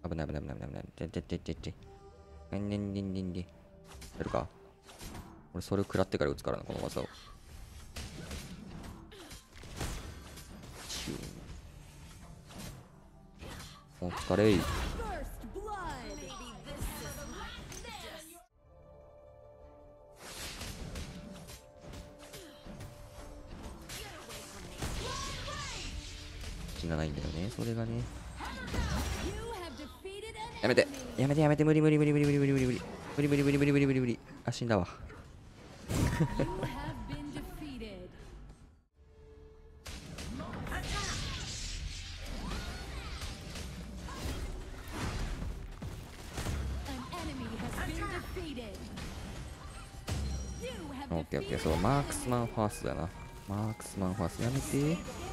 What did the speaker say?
危ない危ない危ない危ない危ない。やるか。俺それを食らってから撃つからな、この技を。お疲れい。死なないんだよね、それがね。やめてやめてやめて、無理無理無理無理無理無理無理無理無理無理無理無理無理無理無理。あ、死んだわ。オッケーオッケー、そう、マークスマンファーストだな。マークスマンファーストやめて。